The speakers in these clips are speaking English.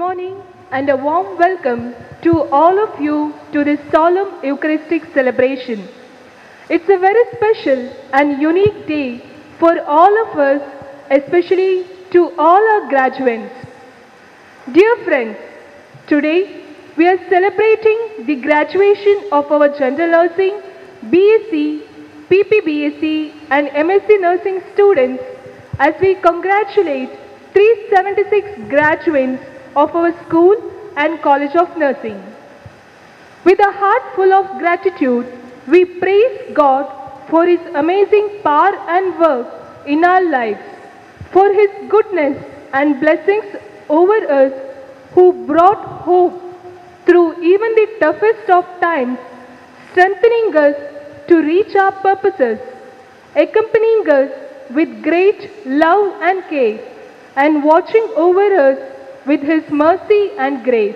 morning and a warm welcome to all of you to this solemn Eucharistic celebration. It's a very special and unique day for all of us, especially to all our graduates. Dear friends, today we are celebrating the graduation of our General Nursing, BSc, PPBSc and MSc Nursing students as we congratulate 376 graduates of our school and College of Nursing. With a heart full of gratitude, we praise God for His amazing power and work in our lives, for His goodness and blessings over us who brought hope through even the toughest of times, strengthening us to reach our purposes, accompanying us with great love and care, and watching over us with His mercy and grace.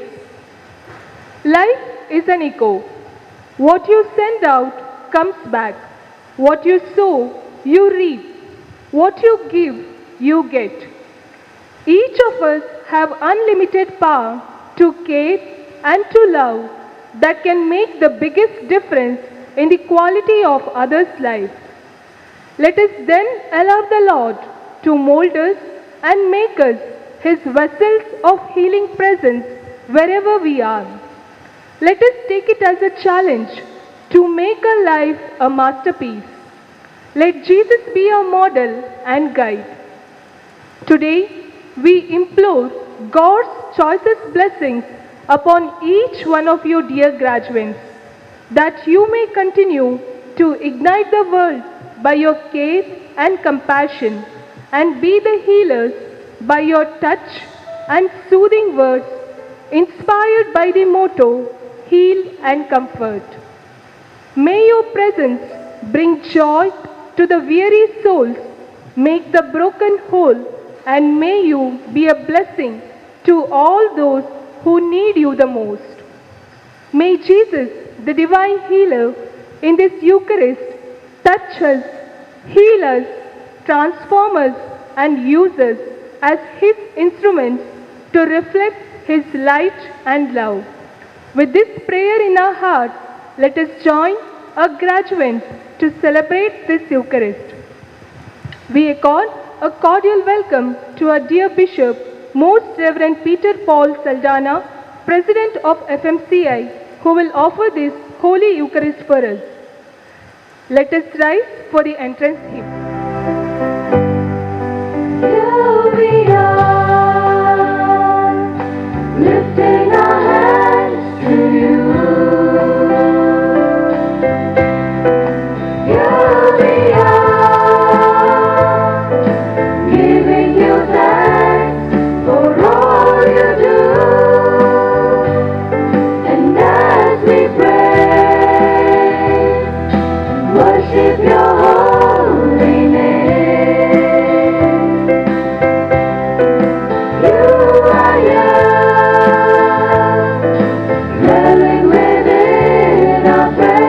Life is an echo. What you send out comes back. What you sow, you reap. What you give, you get. Each of us have unlimited power to care and to love that can make the biggest difference in the quality of others' lives. Let us then allow the Lord to mold us and make us His vessels of healing presence wherever we are. Let us take it as a challenge to make our life a masterpiece. Let Jesus be our model and guide. Today, we implore God's choicest blessings upon each one of you, dear graduates, that you may continue to ignite the world by your care and compassion, and be the healers by your touch and soothing words, inspired by the motto, heal and comfort. May your presence bring joy to the weary souls, make the broken whole, and may you be a blessing to all those who need you the most. May Jesus, the divine healer, in this Eucharist, touch us, heal us, transform us, and use us as His instruments to reflect His light and love. With this prayer in our hearts, let us join our graduates to celebrate this Eucharist. We accord a cordial welcome to our dear Bishop, Most Reverend Peter Paul Saldana, President of FMCI, who will offer this Holy Eucharist for us. Let us rise for the entrance hymn. Here we are, lifting our hands to you. Here we are, giving you thanks for all you do. And as we pray, worship your holy name. You are young, dwelling within our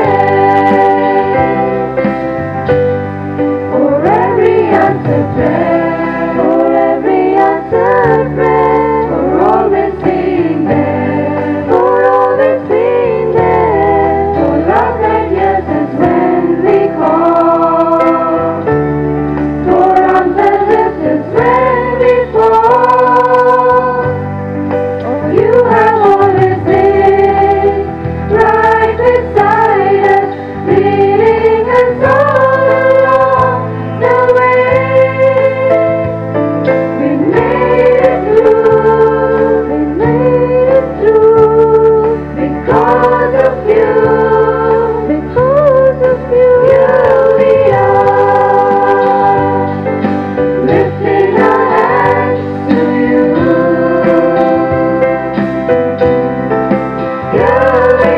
faith. For every answered prayer, for every answered prayer, for always being there, for always being there, for love that hears us when we call, for arms that lift us when we fall. Oh, you have always been right beside us, leading us all along the way. We made it through, because of you, because of you. Here we are, lifting our hands to you. Here we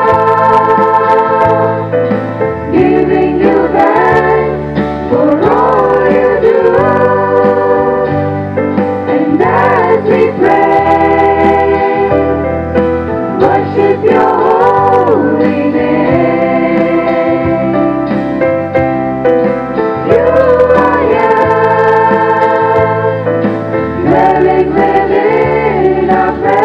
are, giving you thanks for all you do. And as we pray, worship your holy name. You are young, dwelling within our prayer.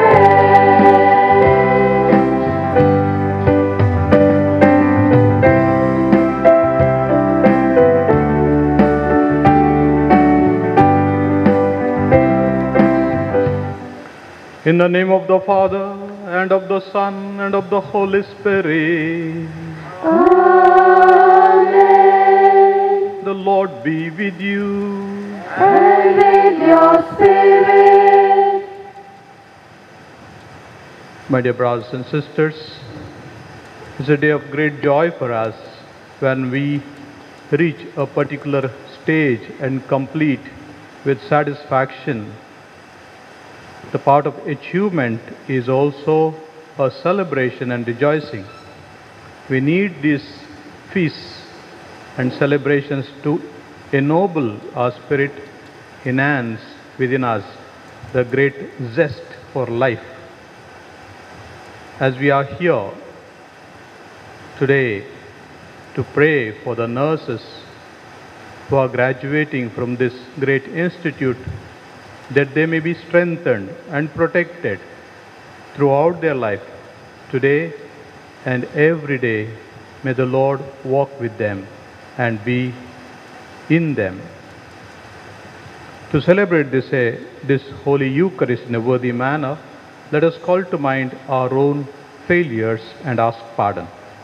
In the name of the Father, and of the Son, and of the Holy Spirit. Amen. The Lord be with you. And with your spirit. My dear brothers and sisters, it's a day of great joy for us when we reach a particular stage and complete with satisfaction. The part of achievement is also a celebration and rejoicing. We need these feasts and celebrations to ennoble our spirit, enhance within us the great zest for life. As we are here today to pray for the nurses who are graduating from this great institute, that they may be strengthened and protected throughout their life, today and every day, may the Lord walk with them and be in them. To celebrate this Holy Eucharist in a worthy manner, let us call to mind our own failures and ask pardon.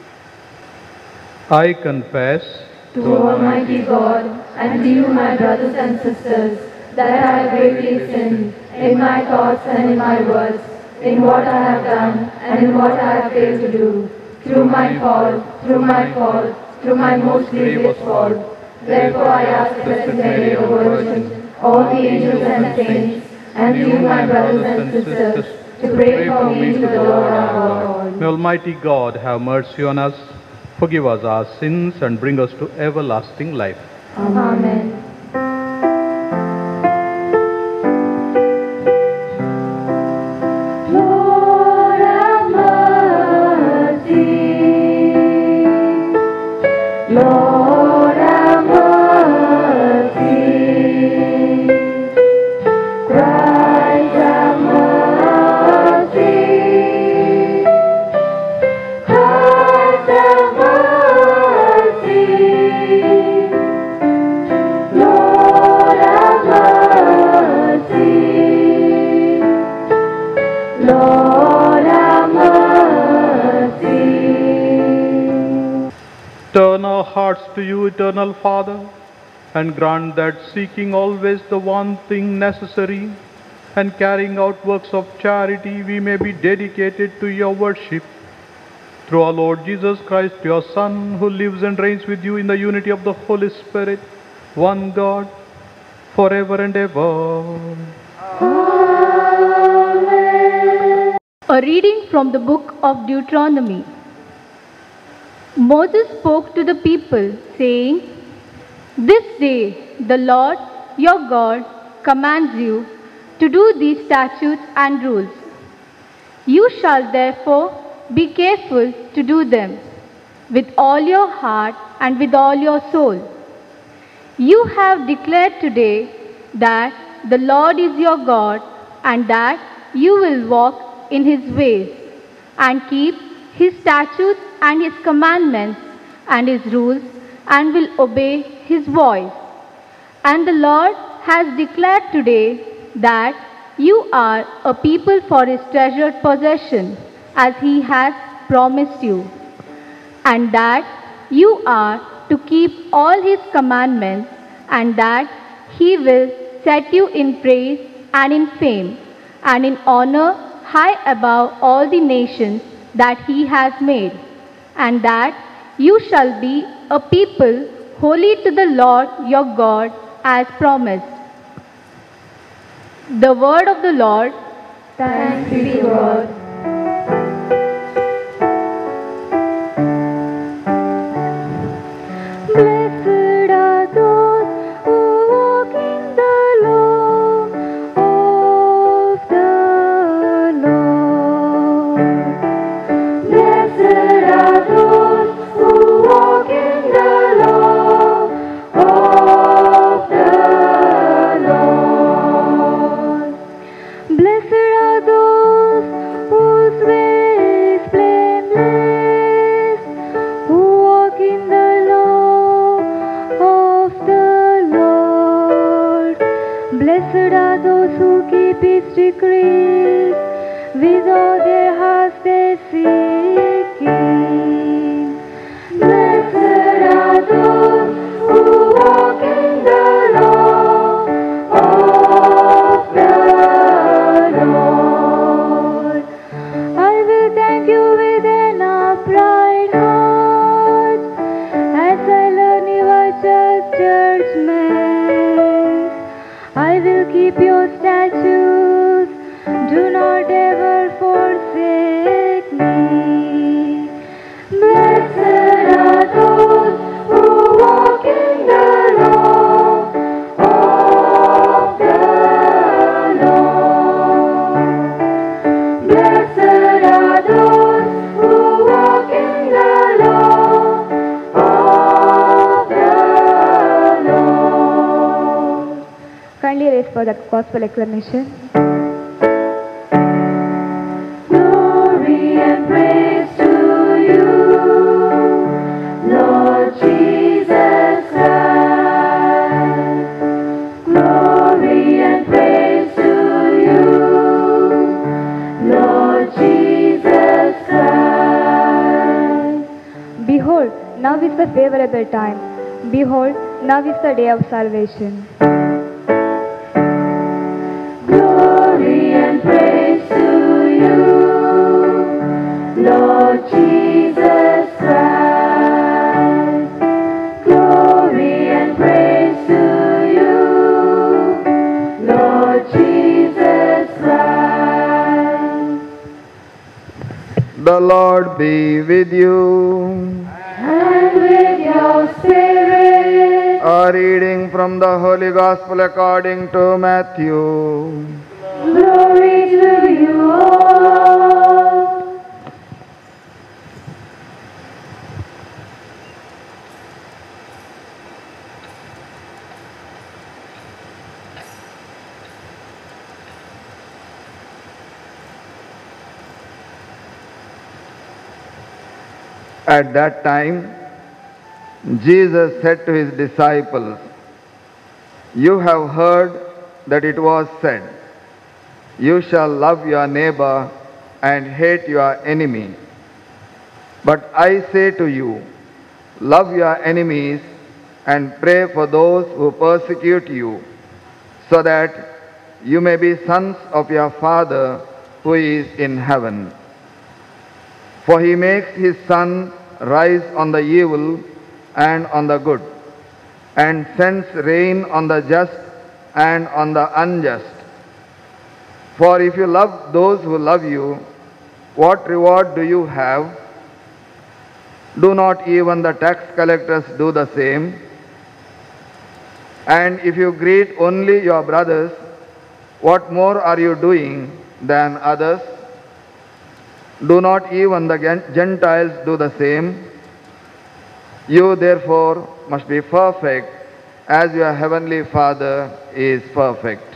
I confess To Almighty God and to you, my brothers and sisters, that I have greatly sinned in my thoughts and in my words, in what I have done and in what I have failed to do, through my fault, through my most grievous fault. Therefore I ask Blessed Mary, the Virgin, all the angels and saints, and you, my brothers and sisters, to pray for me to the Lord our God. May Almighty God have mercy on us, forgive us our sins, and bring us to everlasting life. Amen. Lord have mercy. Lord have mercy. Christ have mercy. Christ have mercy. Lord have mercy. Lord have mercy. Turn our hearts to you, eternal Father, and grant that seeking always the one thing necessary and carrying out works of charity, we may be dedicated to your worship. Through our Lord Jesus Christ, your Son, who lives and reigns with you in the unity of the Holy Spirit, one God, forever and ever. A reading from the book of Deuteronomy. Moses spoke to the people, saying, "This day the Lord your God commands you to do these statutes and rules. You shall therefore be careful to do them with all your heart and with all your soul. You have declared today that the Lord is your God, and that you will walk in his ways and keep his statutes and his commandments and his rules, and will obey his voice. And the Lord has declared today that you are a people for his treasured possession, as he has promised you, and that you are to keep all his commandments, and that he will set you in praise and in fame and in honor high above all the nations that he has made, and that you shall be a people holy to the Lord your God, as promised." The word of the Lord. Thanks be to God. Blessed are those who walk in the law of the Lord. Blessed are those who walk in the law of the Lord. Blessed are those who hearts they seeking. Blessed are those who walk in the law of the Lord. I will thank you with an upright heart as I learn your judgments. I will keep your statutes. Do not ever forsake me. Blessed are those who walk in the law of the Lord. Blessed are those who walk in the law of the Lord. Kindly raise for the gospel acclamation. Glory and praise to you, Lord Jesus Christ. Glory and praise to you, Lord Jesus Christ. Behold, now is the favorable time. Behold, now is the day of salvation. Glory and praise to you, Lord Jesus Christ. Glory and praise to you, Lord Jesus Christ. The Lord be with you. And with your spirit. A reading from the Holy Gospel according to Matthew. Glory to you, Lord. At that time, Jesus said to his disciples, "You have heard that it was said, 'You shall love your neighbor and hate your enemy.' But I say to you, love your enemies and pray for those who persecute you, so that you may be sons of your Father who is in heaven. For he makes his sun rise on the evil and on the good, and sends rain on the just and on the unjust. For if you love those who love you, what reward do you have? Do not even the tax collectors do the same? And if you greet only your brothers, what more are you doing than others? Do not even the Gentiles do the same? You therefore must be perfect as your heavenly Father is perfect."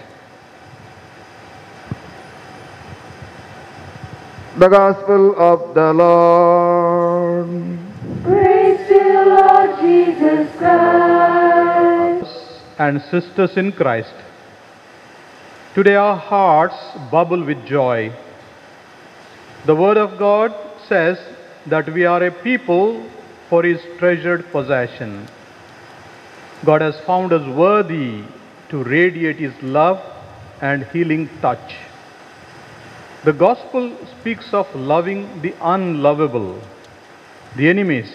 The Gospel of the Lord. Praise to you, Lord Jesus Christ. And sisters in Christ, today our hearts bubble with joy. The Word of God says that we are a people for His treasured possession. God has found us worthy to radiate His love and healing touch. The Gospel speaks of loving the unlovable, the enemies.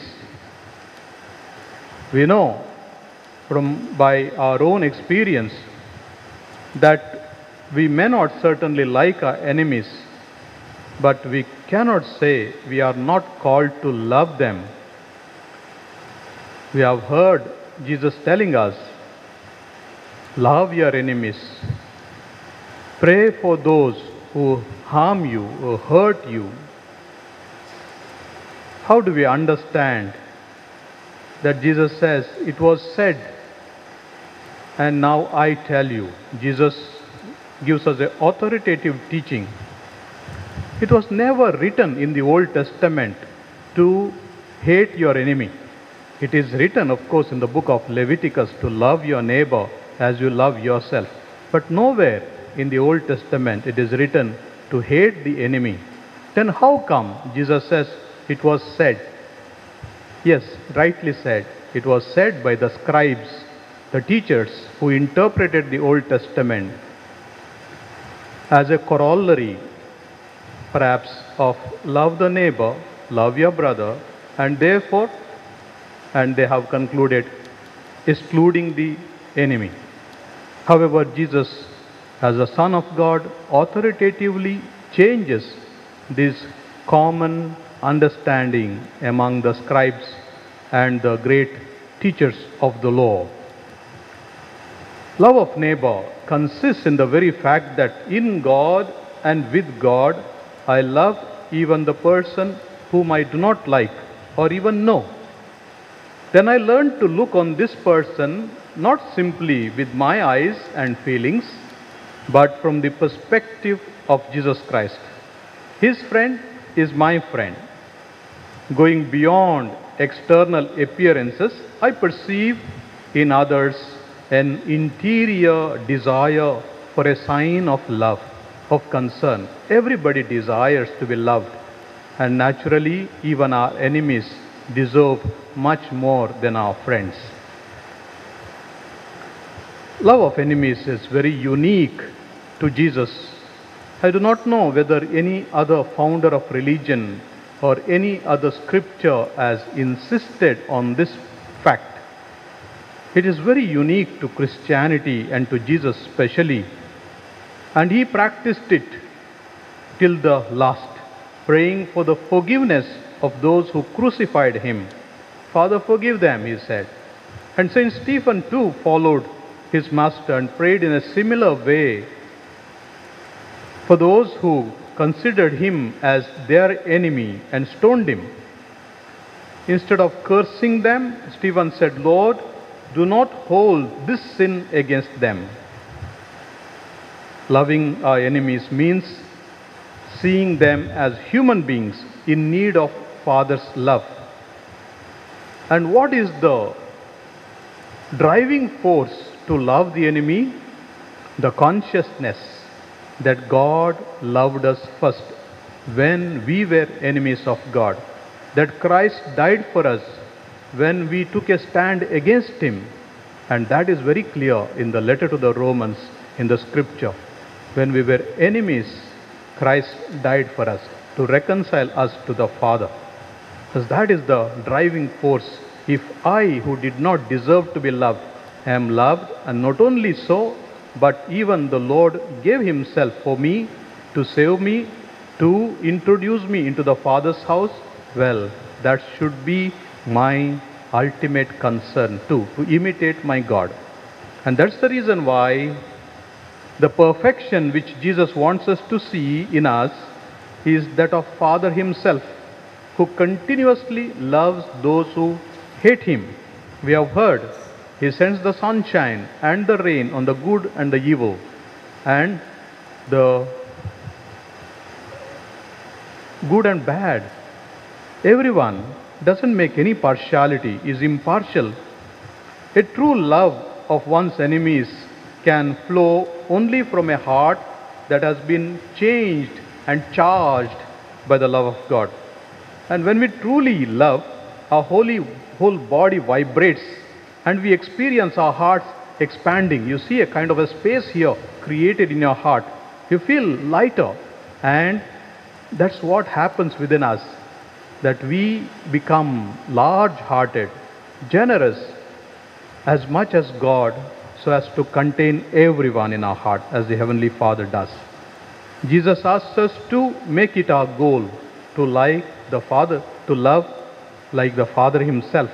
We know by our own experience that we may not certainly like our enemies, but we cannot say we are not called to love them. We have heard Jesus telling us, love your enemies, pray for those who harm you, who hurt you. How do we understand that Jesus says, it was said, and now I tell you? Jesus gives us an authoritative teaching. It was never written in the Old Testament to hate your enemy. It is written, of course, in the book of Leviticus to love your neighbor as you love yourself. But nowhere in the Old Testament it is written to hate the enemy. Then how come Jesus says it was said? Yes, rightly said. It was said by the scribes, the teachers who interpreted the Old Testament as a corollary, perhaps, of love the neighbor, love your brother, and therefore, and they have concluded, excluding the enemy. However, Jesus, as the Son of God, authoritatively changes this common understanding among the scribes and the great teachers of the law. Love of neighbor consists in the very fact that in God and with God, I love even the person whom I do not like or even know. Then I learn to look on this person not simply with my eyes and feelings, but from the perspective of Jesus Christ. His friend is my friend. Going beyond external appearances, I perceive in others an interior desire for a sign of love, of concern. Everybody desires to be loved, and naturally, even our enemies deserve much more than our friends. Love of enemies is very unique to Jesus. I do not know whether any other founder of religion or any other scripture has insisted on this fact. It is very unique to Christianity and to Jesus especially, and he practiced it till the last, praying for the forgiveness of those who crucified him. Father, forgive them, he said. And Saint Stephen too followed his master and prayed in a similar way for those who considered him as their enemy and stoned him. Instead of cursing them, Stephen said, Lord, do not hold this sin against them. Loving our enemies means seeing them as human beings in need of Father's love. And what is the driving force to love the enemy? The consciousness that God loved us first when we were enemies of God, that Christ died for us when we took a stand against him. And that is very clear in the letter to the Romans, in the scripture. When we were enemies, Christ died for us to reconcile us to the Father. Because that is the driving force. If I, who did not deserve to be loved, am loved, and not only so, but even the Lord gave himself for me, to save me, to introduce me into the Father's house, well, that should be my ultimate concern too, to imitate my God. And that's the reason why the perfection which Jesus wants us to see in us is that of Father himself, who continuously loves those who hate him. We have heard he sends the sunshine and the rain on the good and the evil, and the good and bad. Everyone doesn't make any partiality, is impartial. A true love of one's enemies can flow only from a heart that has been changed and charged by the love of God. And when we truly love, our whole body vibrates, and we experience our hearts expanding. You see a kind of a space here created in your heart. You feel lighter, and that's what happens within us, that we become large-hearted, generous, as much as God, so as to contain everyone in our heart, as the Heavenly Father does. Jesus asks us to make it our goal to like the Father, to love like the Father himself.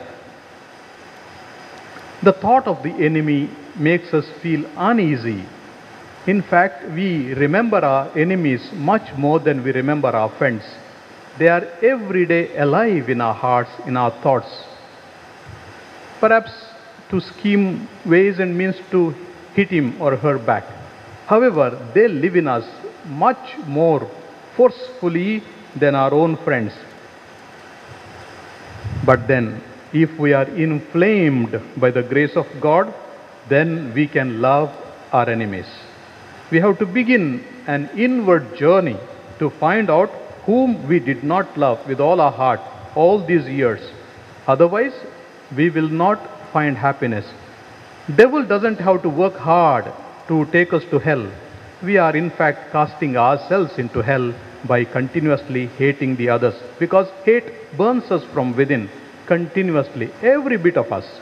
The thought of the enemy makes us feel uneasy. In fact, we remember our enemies much more than we remember our friends. They are every day alive in our hearts, in our thoughts. Perhaps to scheme ways and means to hit him or her back. However, they live in us much more forcefully than our own friends. But then, if we are inflamed by the grace of God, then we can love our enemies. We have to begin an inward journey to find out whom we did not love with all our heart all these years. Otherwise, we will not find happiness. Devil doesn't have to work hard to take us to hell. We are in fact casting ourselves into hell by continuously hating the others, because hate burns us from within continuously, every bit of us.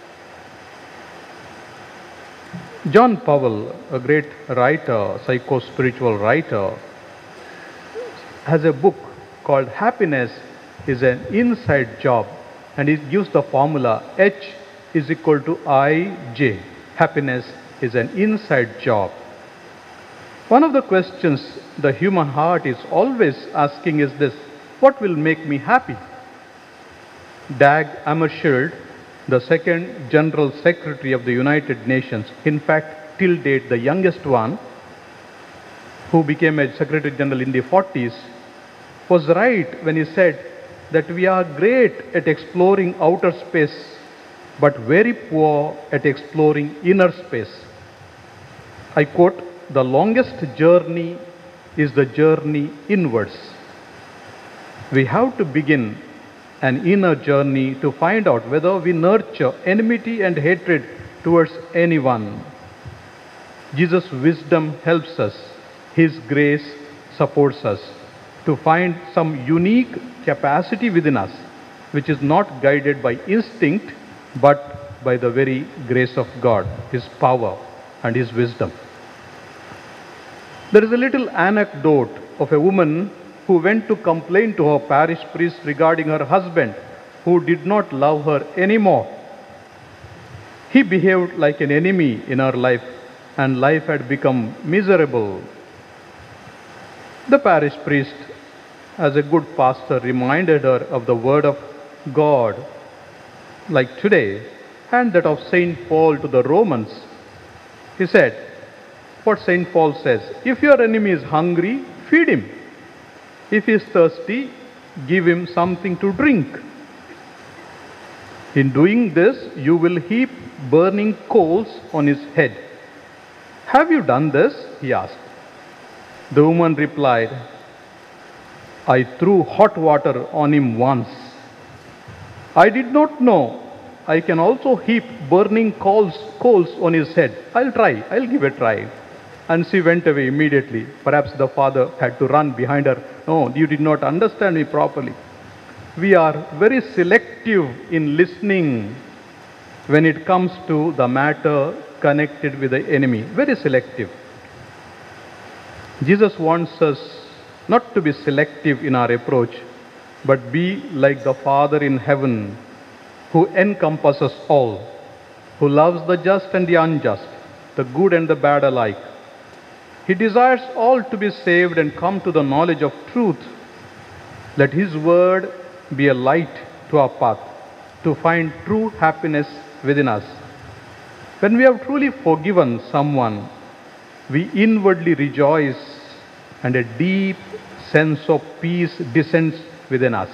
John Powell, a great writer, psycho-spiritual writer, has a book called Happiness is an Inside Job, and he gives the formula H is equal to IJ. Happiness is an inside job. One of the questions the human heart is always asking is this: what will make me happy? Dag Hammarskjöld, the second General Secretary of the United Nations, in fact, till date the youngest one, who became a Secretary General in the 40s, was right when he said that we are great at exploring outer space, but very poor at exploring inner space. I quote, "The longest journey is the journey inwards." We have to begin an inner journey to find out whether we nurture enmity and hatred towards anyone. Jesus' wisdom helps us. His grace supports us to find some unique capacity within us, which is not guided by instinct, but by the very grace of God, His power and His wisdom. There is a little anecdote of a woman who went to complain to her parish priest regarding her husband, who did not love her anymore. He behaved like an enemy in her life, and life had become miserable. The parish priest, as a good pastor, reminded her of the word of God, like today, and that of St. Paul to the Romans. He said, what St. Paul says: if your enemy is hungry, feed him. If he is thirsty, give him something to drink. In doing this, you will heap burning coals on his head. Have you done this? He asked. The woman replied, I threw hot water on him once. I did not know I can also heap burning coals on his head. I'll give a try. And she went away immediately. Perhaps the father had to run behind her. No, you did not understand me properly. We are very selective in listening when it comes to the matter connected with the enemy. Very selective. Jesus wants us not to be selective in our approach, but be like the Father in heaven, who encompasses all, who loves the just and the unjust, the good and the bad alike. He desires all to be saved and come to the knowledge of truth. Let His word be a light to our path, to find true happiness within us. When we have truly forgiven someone, we inwardly rejoice, and a deep sense of peace descends within us.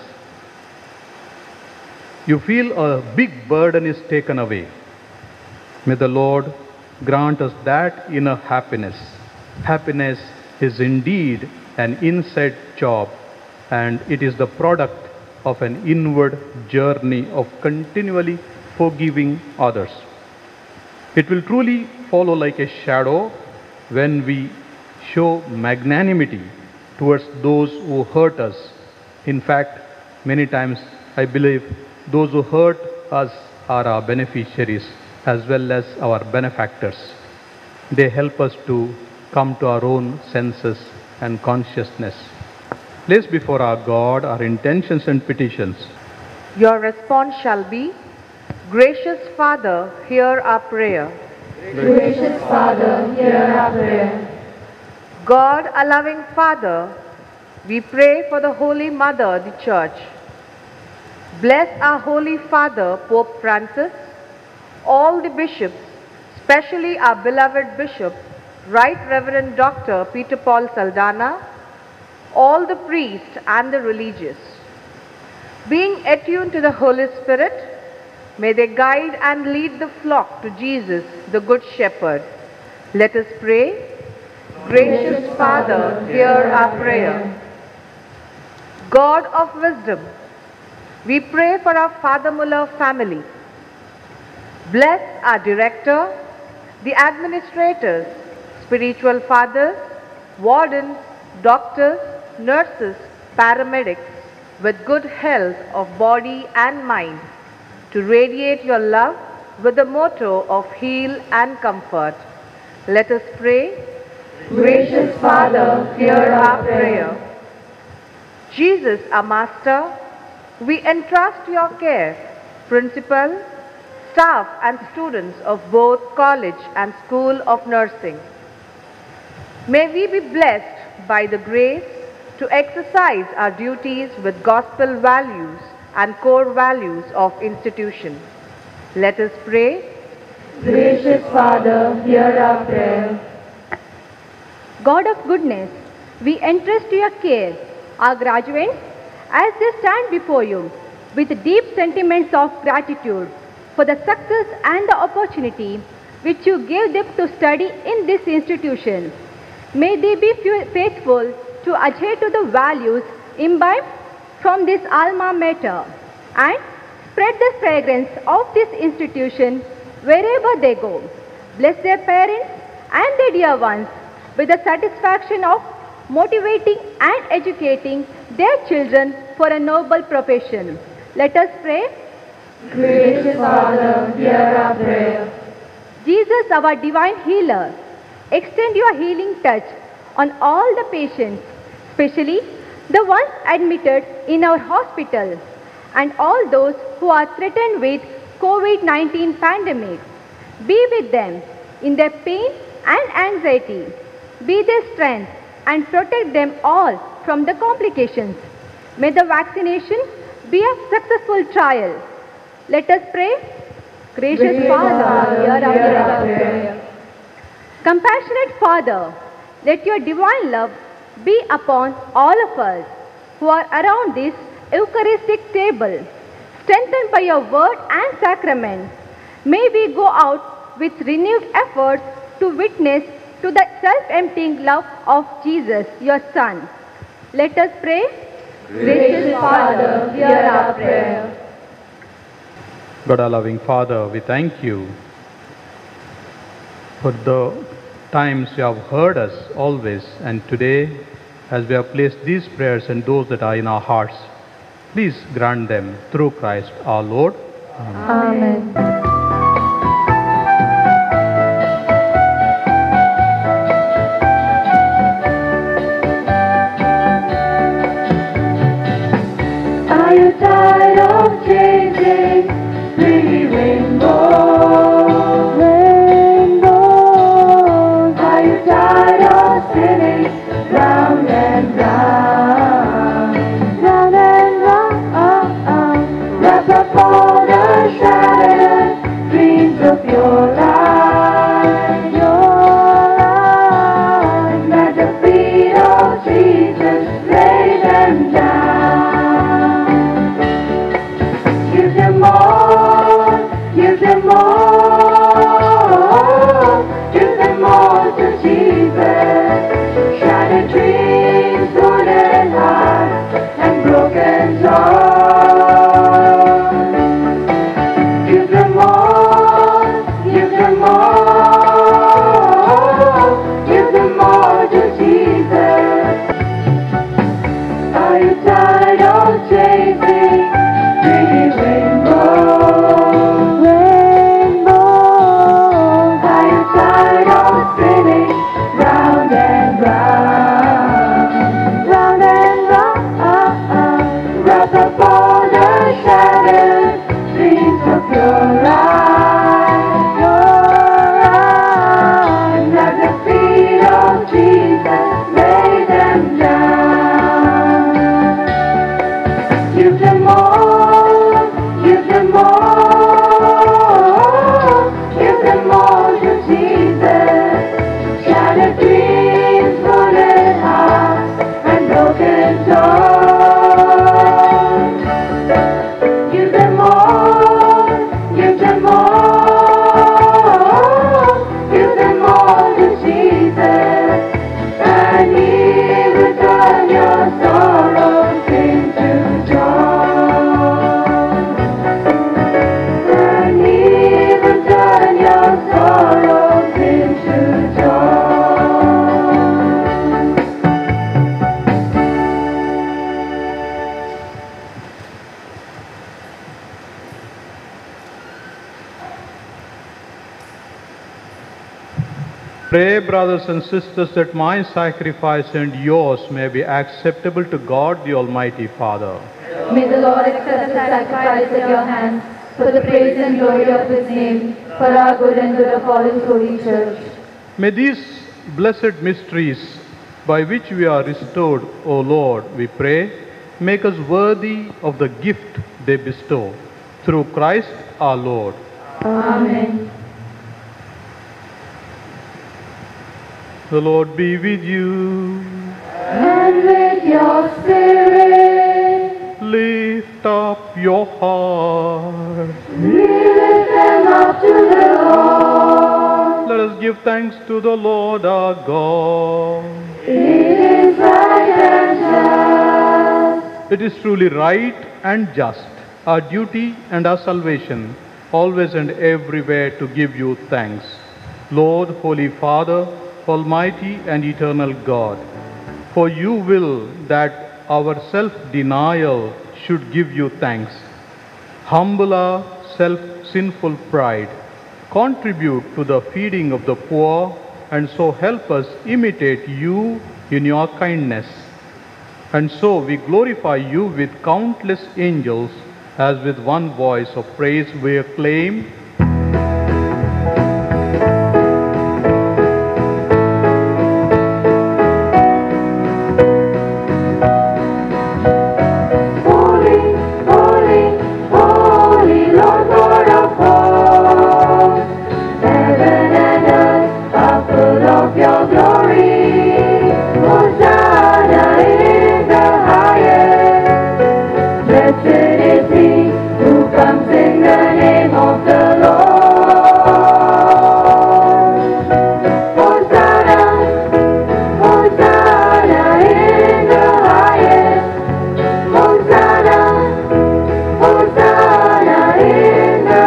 You feel a big burden is taken away. May the Lord grant us that inner happiness. Happiness is indeed an inside job, and it is the product of an inward journey of continually forgiving others. It will truly follow like a shadow when we show magnanimity towards those who hurt us. In fact, many times I believe those who hurt us are our beneficiaries as well as our benefactors. They help us to come to our own senses and consciousness. Place before our God our intentions and petitions. Your response shall be, Gracious Father, hear our prayer. Gracious Father, hear our prayer. God, a loving Father, we pray for the Holy Mother, the Church. Bless our Holy Father, Pope Francis, all the bishops, especially our beloved Bishop, Right Reverend Dr. Peter Paul Saldanha, all the priests and the religious. Being attuned to the Holy Spirit, may they guide and lead the flock to Jesus, the Good Shepherd. Let us pray. Gracious Father, hear our prayer. God of wisdom, we pray for our Father Muller family. Bless our director, the administrators, spiritual fathers, wardens, doctors, nurses, paramedics, with good health of body and mind, to radiate your love with the motto of heal and comfort. Let us pray. Gracious Father, hear our prayer. Jesus, our Master, we entrust to your care principal, staff and students of both college and school of nursing. May we be blessed by the grace to exercise our duties with gospel values and core values of institution. Let us pray. Gracious Father, hear our prayer. God of goodness, we entrust to your care our graduates as they stand before you with deep sentiments of gratitude for the success and the opportunity which you gave them to study in this institution. May they be faithful to adhere to the values imbibed from this alma mater and spread the fragrance of this institution wherever they go. Bless their parents and their dear ones with the satisfaction of motivating and educating their children for a noble profession. Let us pray. Gracious Father, hear our prayer. Jesus, our divine healer, extend your healing touch on all the patients, especially the ones admitted in our hospital and all those who are threatened with COVID-19 pandemic. Be with them in their pain and anxiety. Be their strength and protect them all from the complications. May the vaccination be a successful trial. Let us pray. Gracious Father, hear our prayer. Compassionate Father, let your divine love be upon all of us who are around this Eucharistic table, strengthened by your word and sacrament. May we go out with renewed efforts to witness to the self-emptying love of Jesus, your Son. Let us pray. Gracious Father, hear our prayer. God, our loving Father, we thank you for the times you have heard us always, and today, as we have placed these prayers and those that are in our hearts, please grant them through Christ our Lord. Amen. Are you tired of chasing pretty rainbows? Rainbows. Are you tired of spinning round and round? Round and round. Wrap up all the shattered dreams of your life. Your life. At the feet of Jesus, lay them down. Give them all, give them all, give them all to Jesus. Shattered dreams, wounded hearts, and broken souls. Give them all, give them all, give them all to Jesus. Are you tired of chasing pretty rainbows? Rainbows. Are you tired of spinning round and round? Round and round. Wrap up Pray, brothers and sisters, that my sacrifice and yours may be acceptable to God the Almighty Father. May the Lord accept the sacrifice at your hands for the praise and glory of His name, for our good and good of all His holy church. May these blessed mysteries by which we are restored, O Lord, we pray, make us worthy of the gift they bestow. Through Christ our Lord. Amen. The Lord be with you. And with your spirit, Lift up your heart. we lift them up to the Lord. Let us give thanks to the Lord our God. It is right and just. It is truly right and just, our duty and our salvation, always and everywhere to give you thanks. Lord, Holy Father, Almighty and eternal God, for you will that our self-denial should give you thanks. Humble our self-sinful pride, contribute to the feeding of the poor, and so help us imitate you in your kindness. And so we glorify you with countless angels, as with one voice of praise we acclaim, Holy, holy, holy Lord God of hosts, heaven and earth are full of your glory. Hosanna in the highest. Blessed is he who comes in the name of the Lord. Hosanna, Hosanna in the highest. Hosanna, Hosanna in the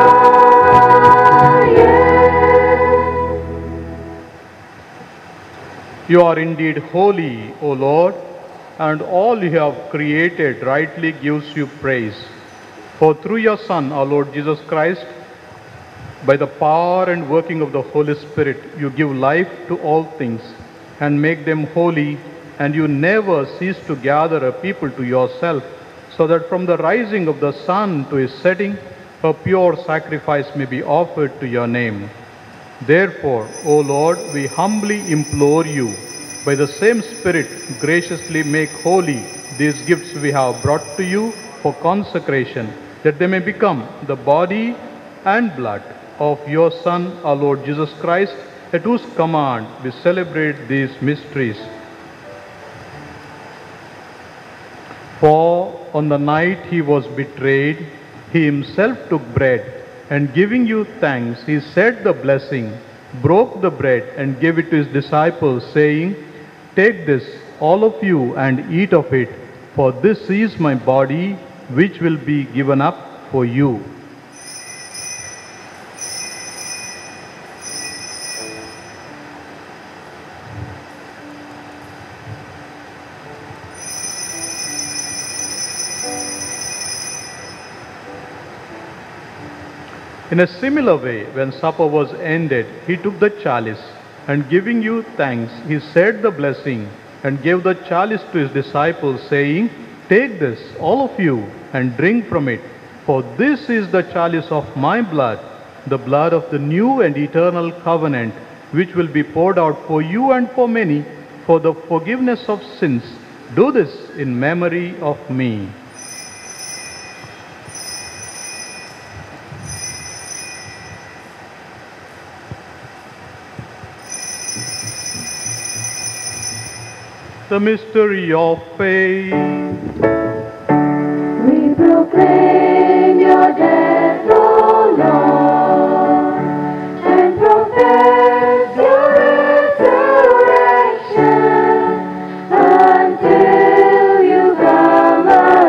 highest. You are indeed holy, O Lord, and all you have created rightly gives you praise. For through your Son, our Lord Jesus Christ, by the power and working of the Holy Spirit, you give life to all things and make them holy, and you never cease to gather a people to yourself, so that from the rising of the sun to its setting, a pure sacrifice may be offered to your name. Therefore, O Lord, we humbly implore you, by the same Spirit, graciously make holy these gifts we have brought to you for consecration, that they may become the body and blood of your Son, our Lord Jesus Christ, at whose command we celebrate these mysteries. For on the night he was betrayed, he himself took bread, and giving you thanks, he said the blessing, broke the bread, and gave it to his disciples, saying, "Take this, all of you, and eat of it, for this is my body, which will be given up for you." In a similar way, when supper was ended, he took the chalice, and giving you thanks, he said the blessing, and gave the chalice to his disciples, saying, "Take this, all of you, and drink from it, for this is the chalice of my blood, the blood of the new and eternal covenant, which will be poured out for you and for many, for the forgiveness of sins. Do this in memory of me." The mystery of faith. We proclaim your death, O Lord, and profess your resurrection until you come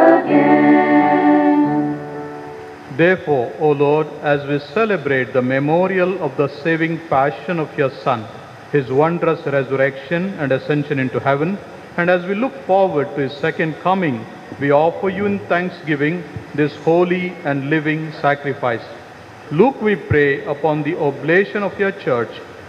again. Therefore, O Lord, as we celebrate the memorial of the saving passion of your Son, his wondrous resurrection and ascension into heaven, and as we look forward to his second coming, we offer you in thanksgiving this holy and living sacrifice. Look, we pray, upon the oblation of your church,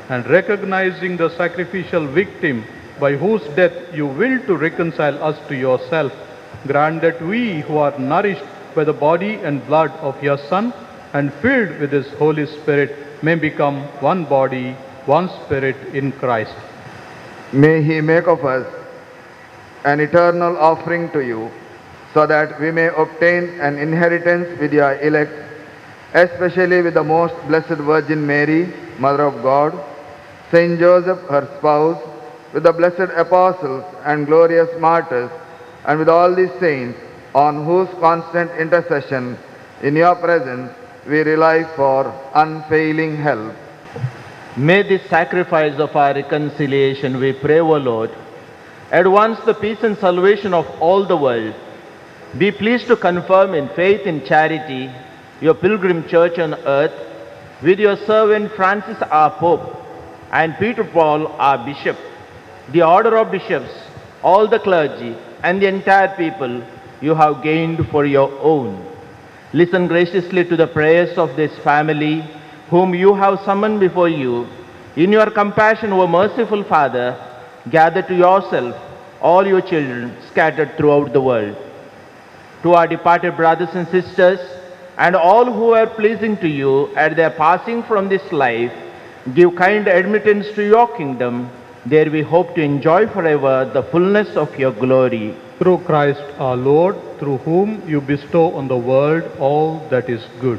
and recognizing the sacrificial victim by whose death you will to reconcile us to yourself, grant that we who are nourished by the body and blood of your Son and filled with his Holy Spirit may become one body, one spirit in Christ. May he make of us an eternal offering to you, so that we may obtain an inheritance with your elect, especially with the most blessed Virgin Mary, Mother of God, Saint Joseph, her spouse, with the blessed apostles and glorious martyrs, and with all the saints, on whose constant intercession in your presence we rely for unfailing help. May this sacrifice of our reconciliation, we pray, O Lord, advance the peace and salvation of all the world. Be pleased to confirm in faith and charity your pilgrim church on earth, with your servant Francis our Pope and Peter Paul our Bishop, the order of bishops, all the clergy and the entire people you have gained for your own. Listen graciously to the prayers of this family whom you have summoned before you. In your compassion, O merciful Father, gather to yourself all your children scattered throughout the world. To our departed brothers and sisters, and all who are pleasing to you at their passing from this life, give kind admittance to your kingdom. There we hope to enjoy forever the fullness of your glory. Through Christ our Lord, through whom you bestow on the world all that is good.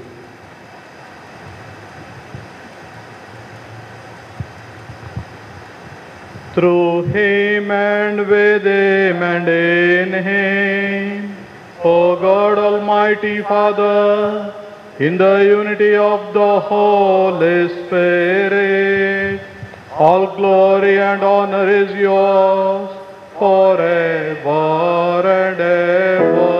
Through him and with him and in him, O God Almighty Father, in the unity of the Holy Spirit, all glory and honor is yours forever and ever.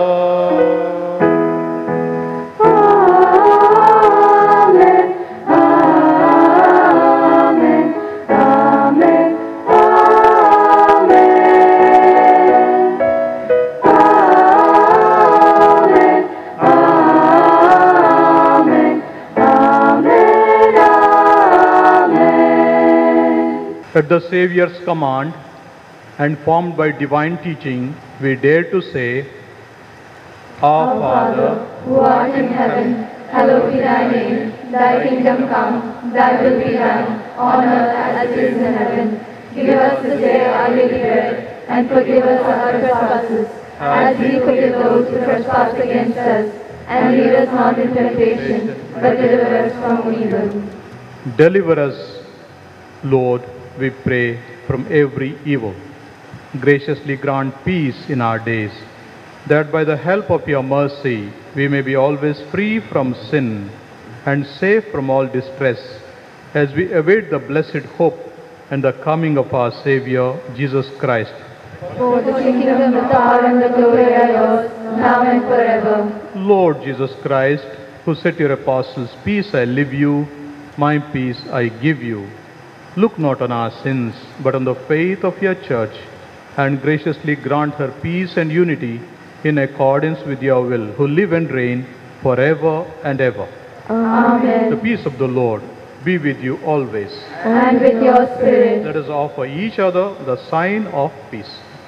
At the Saviour's command and formed by divine teaching, we dare to say, Our Father, who art in heaven, hallowed be thy name. Thy kingdom come, thy will be done, on earth as it is in heaven. Give us this day our daily bread, and forgive us our trespasses, as we forgive those who trespass against us. And lead us not into temptation, but deliver us from evil. Deliver us, Lord, we pray, from every evil. Graciously grant peace in our days, that by the help of your mercy we may be always free from sin and safe from all distress, as we await the blessed hope and the coming of our Saviour, Jesus Christ. For the kingdom, the power, and the glory are yours, now and forever. Lord Jesus Christ, who said to your apostles, Peace I leave you, my peace I give you. Look not on our sins, but on the faith of your church, and graciously grant her peace and unity in accordance with your will, who live and reign forever and ever. Amen. The peace of the Lord be with you always. And with your spirit. Let us offer each other the sign of peace.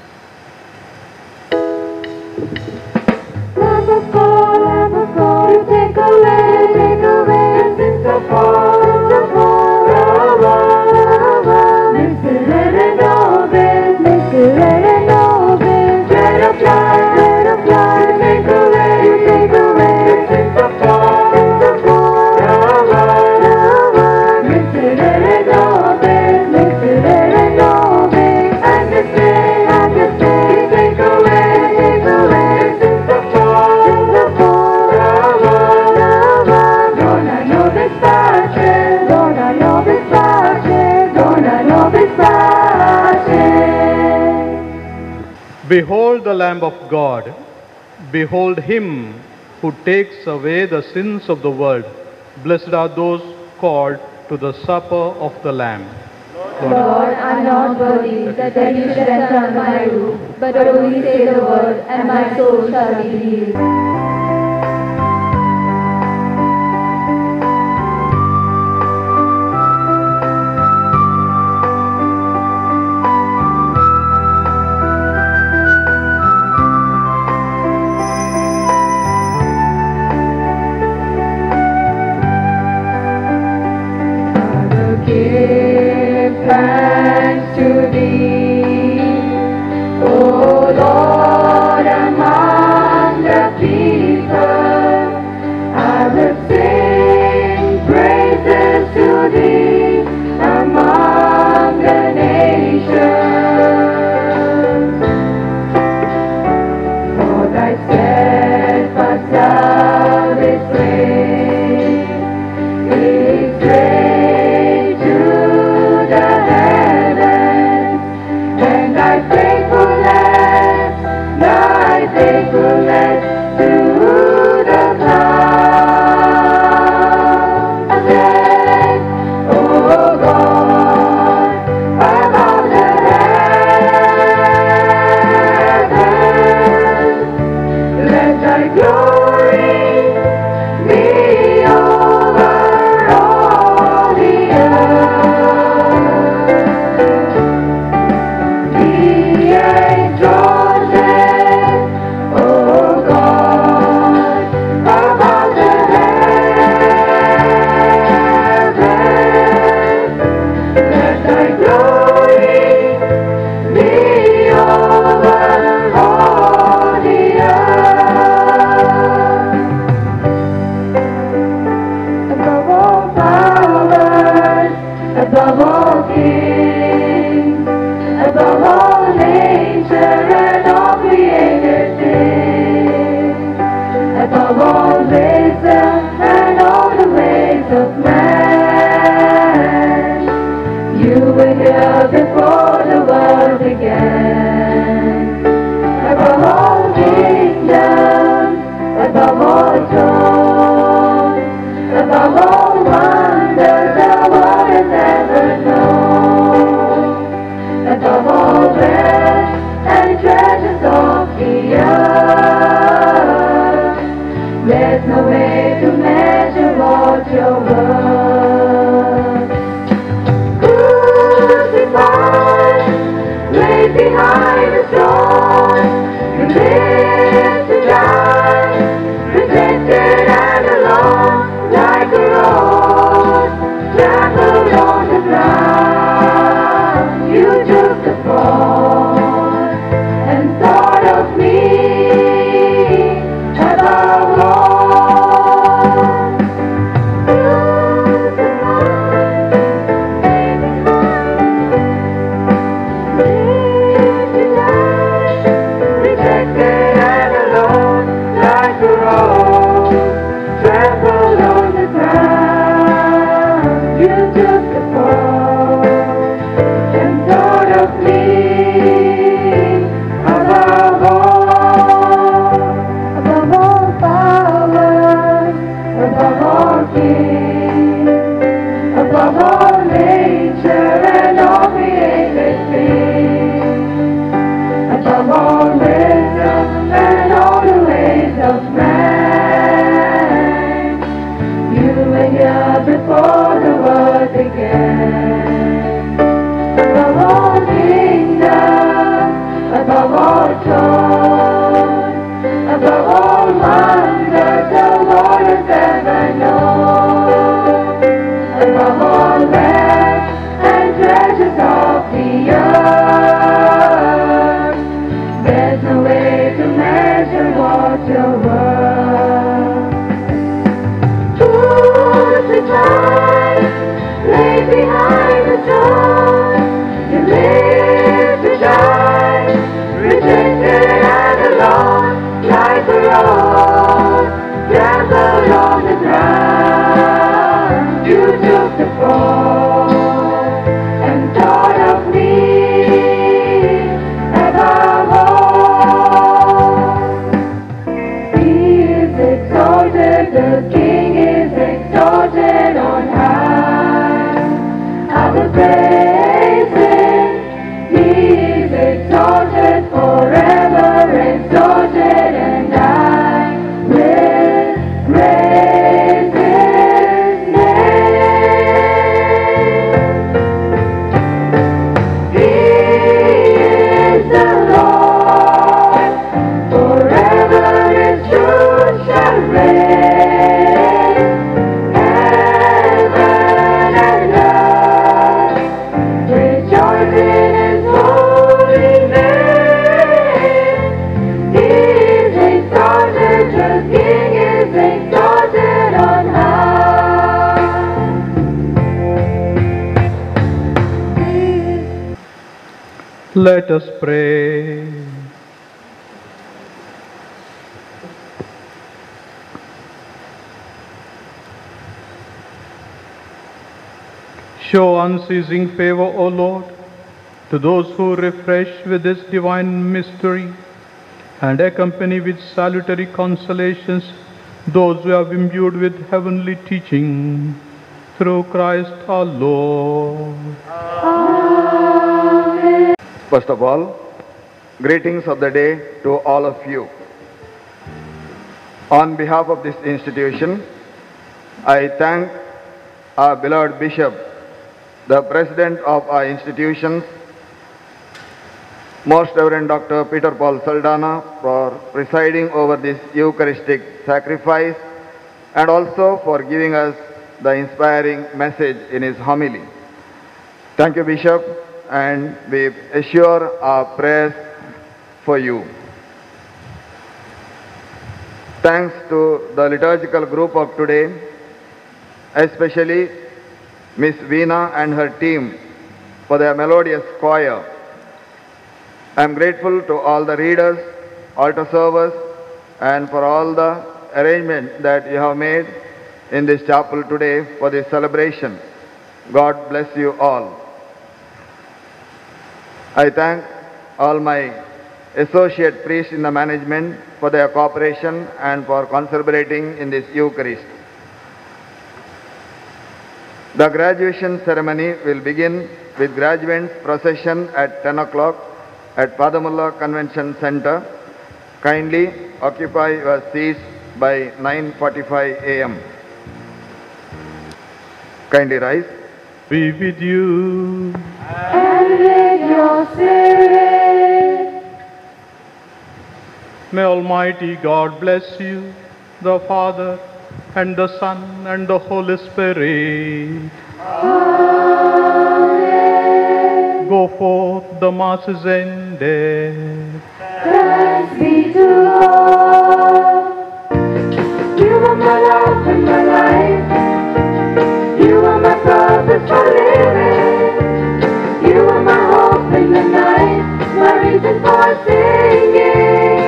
Lamb of God, you take away the sins of all. Behold the Lamb of God. Behold him who takes away the sins of the world. Blessed are those called to the supper of the Lamb. Lord, I am not worthy that you should enter under my roof, but only say the word, and my soul shall be healed. Let us pray. Show unceasing favor, O Lord, to those who refresh with this divine mystery, and accompany with salutary consolations those who have imbued with heavenly teaching through Christ our Lord. First of all, greetings of the day to all of you. On behalf of this institution, I thank our beloved Bishop, the President of our institutions, Most Reverend Dr. Peter Paul Saldana, for presiding over this Eucharistic sacrifice and also for giving us the inspiring message in his homily. Thank you, Bishop, and we assure our prayers for you. Thanks to the liturgical group of today, especially Miss Veena and her team for their melodious choir. I am grateful to all the readers, altar servers, and for all the arrangements that you have made in this chapel today for this celebration. God bless you all. I thank all my associate priests in the management for their cooperation and for conservating in this Eucharist. The graduation ceremony will begin with graduates procession at 10 o'clock at Padamula Convention Center. Kindly occupy your seats by 9:45 a.m. Kindly rise. Be with you. And with your spirit. May Almighty God bless you, the Father, and the Son, and the Holy Spirit. Amen. Go forth, the Mass is ended. Thanks be to God. You are my love and my life. You are my purpose for living. You are my hope in the night, my reason for singing.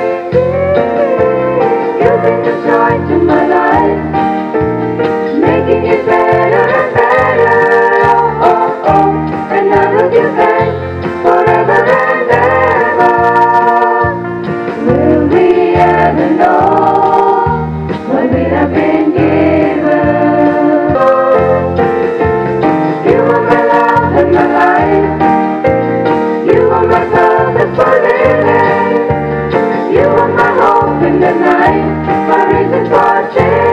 You bring the joy to my life, making it better and better. Oh, oh, and I will give thanks forever and ever. Will we ever know what we have been given? You are my love and my life. You are my purpose for living. You are my hope in the night, my reason for change.